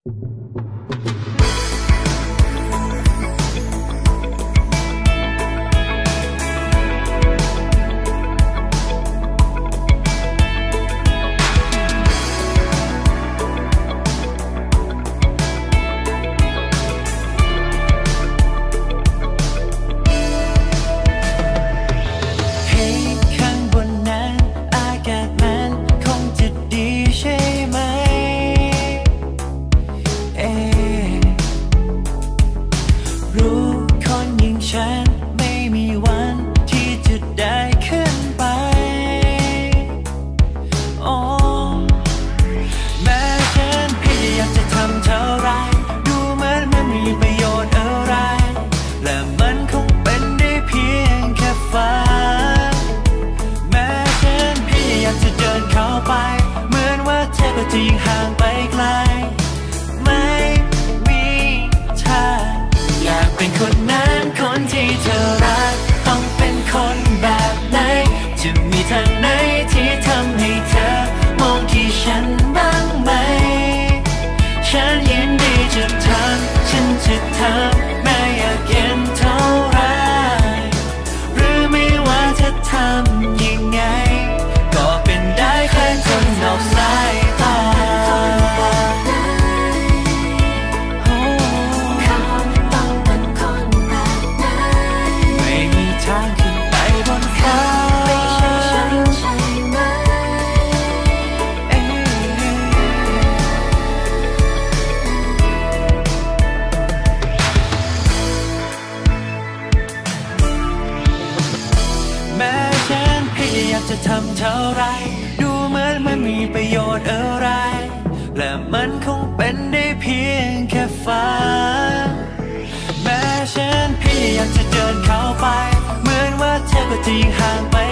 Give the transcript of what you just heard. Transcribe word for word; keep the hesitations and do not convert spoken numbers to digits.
จะยิ่งห่างไปไกลไม่มีทางอยากเป็นคนนั้นคนที่เธอรักต้องเป็นคนแบบไหนจะมีทางไหนที่ทำให้เธอมองที่ฉันบ้างไหมฉันยินดีจะทำฉันจะทำแม้อยากเย็นเท่าไรหรือไม่ว่าจะทำยังไงก็เป็นได้แค่คนนอกสายตาไม่มีทางขึ้นไปบนฟ้าไม่ใช่ฉันใช่ไหมแม้ฉันพยายามจะทำเท่าไรดูเหมือนไม่มีประโยชน์อะไรและมันคงเป็นได้เพียงแค่ฝันแม้ฉันพยายามจะเดินเข้าไปเหมือนว่าเธอก็จะยิ่งห่างไป